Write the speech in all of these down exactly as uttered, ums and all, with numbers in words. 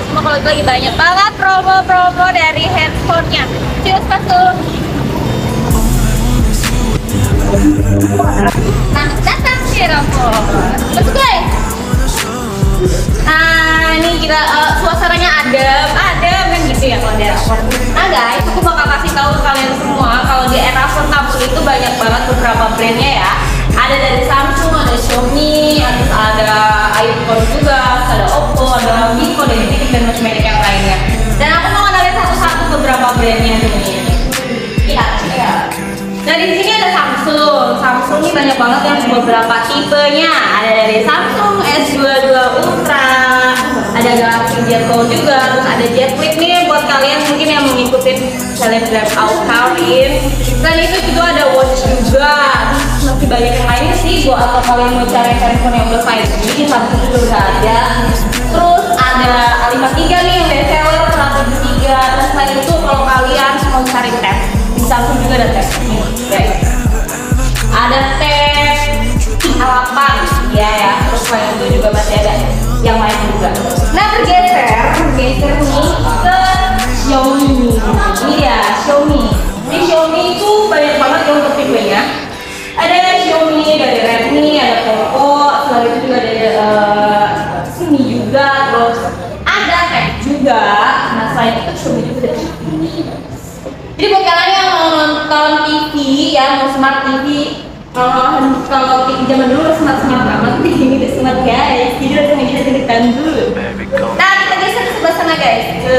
Cuma kalau lagi banyak banget promo-promo dari handphonenya. Cheers masuk. Nah, datang sih Rampon. Masuk guys. Nah, ini kita uh, suasananya adem, adem kan gitu ya kalau di Erafon. Nah guys, aku bakal kasih tahu kalian semua kalau di Erafon Kampung itu banyak banget beberapa brandnya ya. Ada dari Samsung, ada Xiaomi, terus ada iPhone juga, ada Oppo, ada Vivo, dan ini dan masih banyak yang lainnya. Dan aku mau ngenalin satu-satu beberapa brandnya nih. Iya, iya. Nah di sini ada Samsung. Samsung ini banyak banget yang beberapa tipenya. Ada dari Samsung S dua puluh dua Ultra, ada Galaxy Z Fold juga, terus ada Z Flip nih buat kalian mungkin yang mengikuti selebgram Aukarin. Dan itu juga ada watch juga. Masih banyak yang lainnya sih buat atau kalian mau cari handphone yang udah lima G di Samsung juga udah ada. Terus ada A lima tiga nih yang best seller satu tiga. Dan selain itu kalau kalian mau cari tab di Samsung juga ada tab nih guys. Ada tab A delapan ya ya. Terus selain itu juga masih ada yang lain juga. Nah bergeser, bergeser nih ke Xiaomi. Ini ya Xiaomi. Di Xiaomi itu banyak banget yang untuk tipenya. Ada Xiaomi, dari Redmi, ada Poco, selain itu juga ada uh, sini juga, terus ada Tech juga. Nah selain itu Xiaomi juga ada T V. Jadi buat kalian yang mau nonton T V ya, mau smart T V, kalau kalau T V zaman dulu smart smart banget, ini udah smart guys. Jadi langsung kita ceritain dulu. Nah kita geser ke sebelah sana guys, ke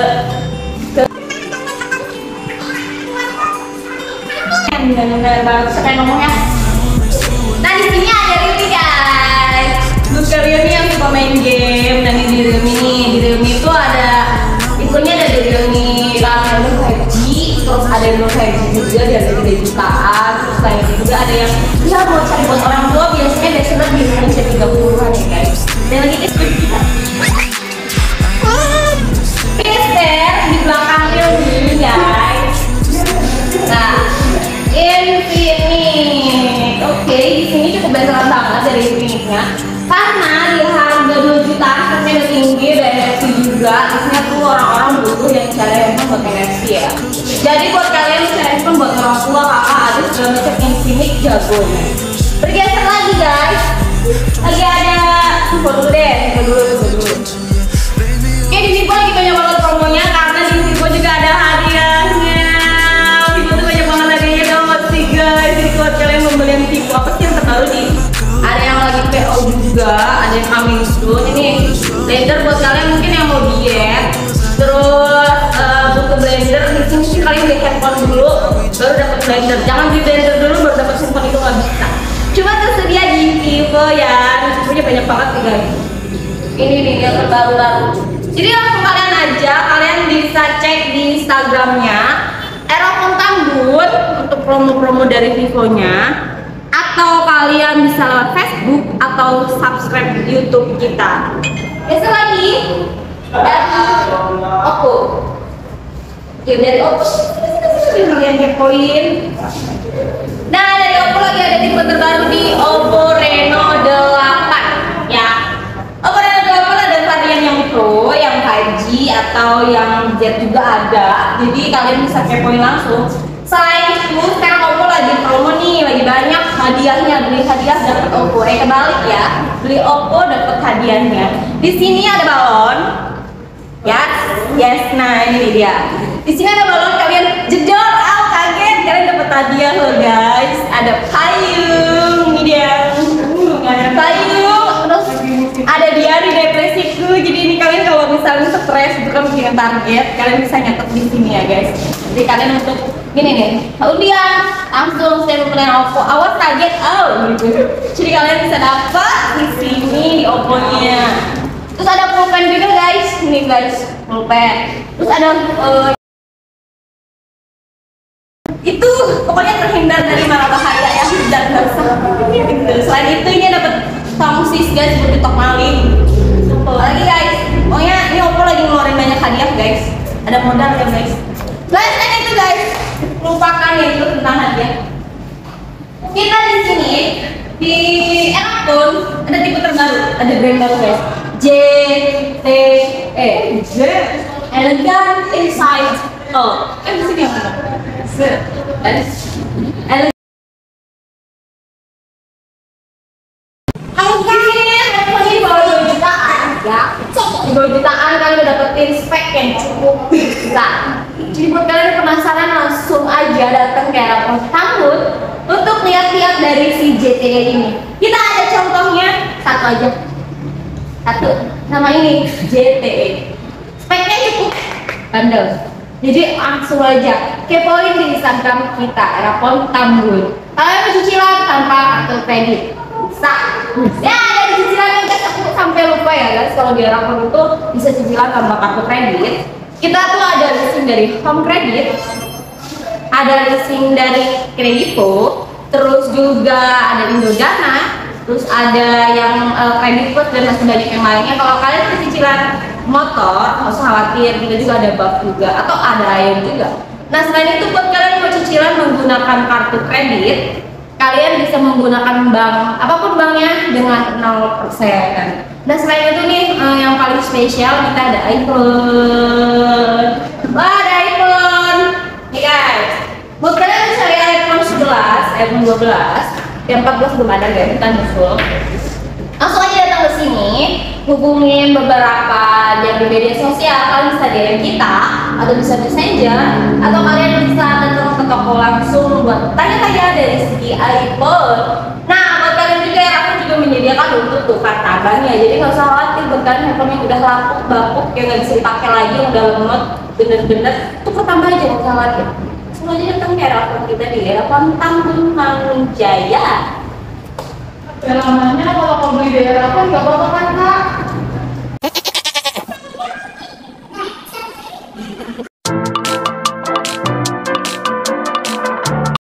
benar-benar bagus sekali ngomongnya. Nah di sini ada Realme guys. Buat Realme yang suka main game dan ini di Realme ini, di Realme itu ada infonya ada di Realme yang lima G, terus ada yang lima G juga di harga tiga jutaan. Terus lain juga ada yang ya mau cari buat orang tua biasanya biasanya di Indonesia tiga puluhan ya guys. Dan lagi itu kita geser di belakang Realme guys. Nah Infinix, oke, okay, di sini cukup besaran banget dari Infinixnya, karena di harga dua jutaan harganya udah tinggi, ada N F C juga. Biasanya tuh orang-orang butuh yang cari handphone buat N F C ya. Jadi buat kalian yang cari handphone buat orang tua, kakak, adik, segala macam Infinix jagonya. Bergeser lagi guys, lagi ada info dulu deh, info dulu, info dulu. Oke, di Vivo lagi banyak banget promonya karena di Vivo juga ada hadiahnya. Guys, jadi buat kalian membeli yang Vivo apa sih yang terbaru nih? Ada yang lagi P O juga, ada yang coming soon. Ini blender buat kalian mungkin yang mau diet, terus uh, butuh blender. Di sini sih kalian beli handphone dulu, baru dapat blender. Jangan beli blender dulu baru dapat handphone, itu nggak bisa. Cuma tersedia di Vivo ya, punya banyak banget nih guys. Ini nih yang terbaru-baru. Jadi langsung kalian aja, kalian bisa cek di Instagramnya Erafon Tambun untuk promo-promo dari Vivo-nya, atau kalian bisa lewat Facebook atau subscribe YouTube kita. Geser lagi dari Oppo. Oke, dari Oppo kalian kepoin. Nah dari Oppo lagi ada tipe terbaru di Oppo Reno delapan ya. Oppo Reno delapan ada varian yang Pro, yang lima G atau yang Z juga ada. Jadi kalian bisa kepoin langsung. Selain itu sekarang Oppo lagi promo nih, lagi banyak hadiahnya. Beli hadiah dapat Oppo. Eh kebalik ya, beli Oppo dapat hadiahnya. Di sini ada balon. Yes, yes. Nah ini dia. Di sini ada balon, kalian jedor, ah kaget, kalian dapat hadiah loh guys. Ada payung, ini dia. Ada payung, terus ada diary depresiku. Jadi ini kalian kalau misalnya stres itu kan punya target, kalian bisa nyatet di sini ya guys. Jadi kalian untuk gini nih, udah langsung saya membeli Oppo. Awas kaget, oh gitu. Jadi kalian bisa dapat di sini di Oppo-nya. Terus ada pulpen juga guys, ini guys pulpen. Terus ada uh, itu pokoknya terhindar dari mara bahaya ya dan gitu. Selain itu ini dapat tongsis guys buat ditok maling. Lagi guys, pokoknya ini Oppo lagi ngeluarin banyak hadiah guys. Ada modal ya guys. Selain itu guys, lupakan ya itu tentang hadiah. Kita di sini di Erafon ada tipe terbaru, ada brand baru guys. J T E. J Elegant Insight. Oh, kan di sini yang mana? Z. Elegant. Di bawah dua jutaan ya, di bawah jutaan kalian udah dapetin spek yang cukup besar. Jadi buat kalian penasaran langsung aja datang ke Erapon Tambun untuk lihat-lihat dari si J T E ini. Kita ada contohnya satu aja, satu nama ini J T E. Speknya cukup bandel. Jadi langsung aja kepoin di Instagram kita Erapon Tambun. Kalian mau cicilan tanpa kartu kredit bisa. Ya ada cicilan yang guys, aku sampai lupa ya guys, kalau di Erapon itu bisa cicilan tanpa kartu kredit. Kita tuh ada leasing dari Home Credit, ada leasing dari Kredipo, terus juga ada Indodana, terus ada yang uh, Kredit Plus dan masih banyak yang lainnya. Kalau kalian mau cicilan motor, nggak usah khawatir, kita juga ada buff juga atau ada lain juga. Nah selain itu buat kalian mau cicilan menggunakan kartu kredit, kalian bisa menggunakan bank apapun banknya dengan nol persen. Nah selain itu nih eh, yang paling spesial kita ada iPhone. Wah ada iPhone nih guys, buat kalian bisa lihat iPhone sebelas, iPhone dua belas, yang empat belas belum ada guys, kita nyusul. Langsung aja datang ke sini, hubungin beberapa yang di media sosial. Kalian bisa D M kita atau bisa messenger, atau kalian bisa datang ke toko langsung buat tanya-tanya dari segi iPhone. Nah buat kalian juga yang aku juga menyediakan untuk tukar tabangnya, jadi nggak usah khawatir buat kalian handphone yang udah lapuk bapuk yang nggak bisa dipakai lagi, yang udah lemot bener-bener tukar tambah aja, nggak usah khawatir. Langsung aja datang ke Erapon kita di Erapon Tambun Mangunjaya. Namanya kalau mau beli di Erapon nggak apa-apa kan kak?